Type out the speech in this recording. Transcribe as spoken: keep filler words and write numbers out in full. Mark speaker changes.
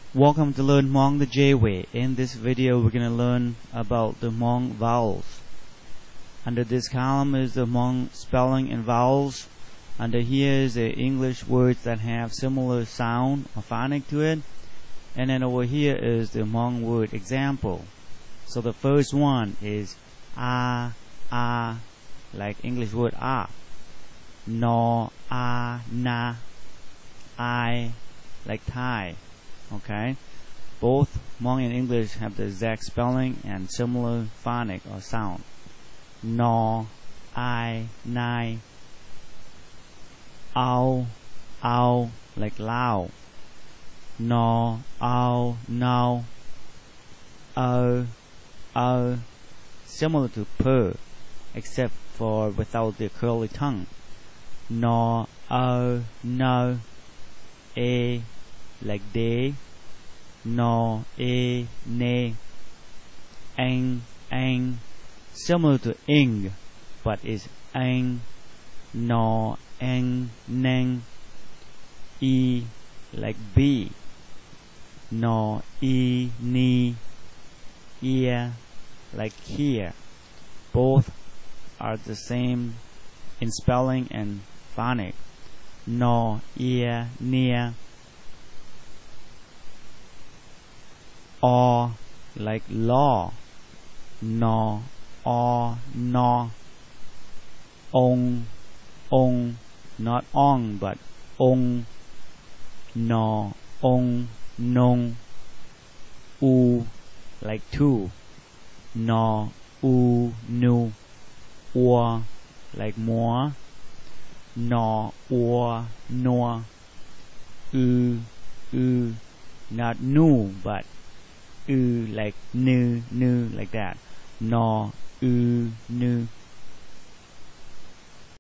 Speaker 1: Welcome to Learn Hmong the J way. In this video we're going to learn about the Hmong vowels. Under this column is the Hmong spelling and vowels. Under here is the English words that have similar sound or phonic to it. And then over here is the Hmong word example. So the first one is ah, ah, like English word ah. No, ah, na, I, like Thai. Okay, both Hmong and English have the exact spelling and similar phonic or sound. No, I, nai. Ao, ao, like Lao. No, ao, no. Uh, uh, similar to per, except for without the curly tongue. No, uh, no. A, like day. No, a, ne. Ang, ang, similar to ing, but is ang. No, ang, neng. E, like b. No, e, ni. Ear, like here. Both are the same in spelling and phonic. No, ear, near. Or, like law. No, or, no. Ong, ong, not ong, but ong. No, ong, nong. U, like two. No, u, nu. Or, like more. No, or, nor. U, u, not nu, but u, like nu, nu, like that. No, u, nu.